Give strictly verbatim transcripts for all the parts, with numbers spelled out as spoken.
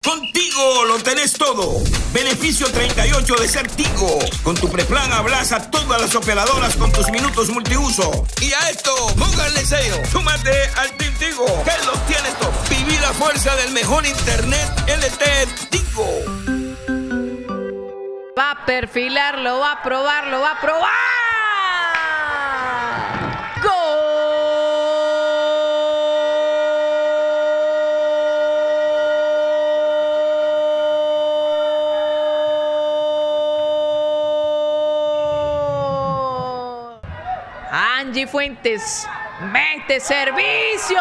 Contigo lo tenés todo. Beneficio treinta y ocho de ser Tigo. Con tu preplan hablas a todas las operadoras con tus minutos multiuso. Y a esto, pónganle sello. Súmate al Team Tigo, que los tienes todo. Viví la fuerza del mejor internet L T E Tigo. Va a perfilarlo, va a probarlo, va a probar. Angie Fuentes, mete servicio.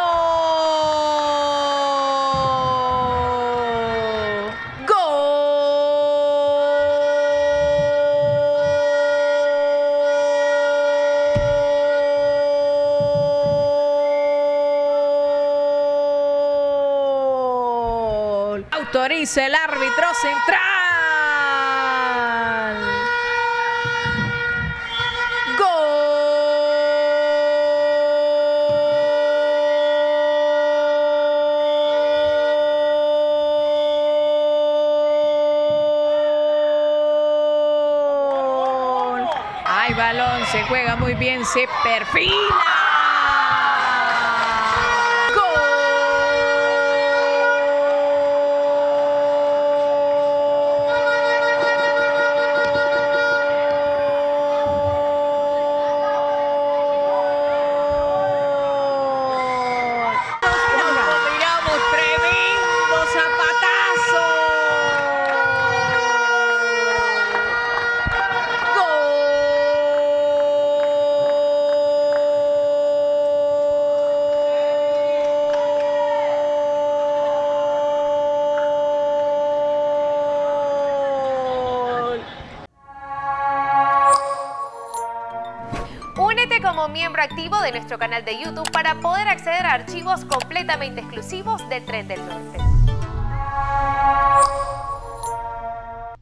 Gol. Autoriza el árbitro central. Hay balón, se juega muy bien, se perfila. Únete como miembro activo de nuestro canal de YouTube para poder acceder a archivos completamente exclusivos de Tren del Norte.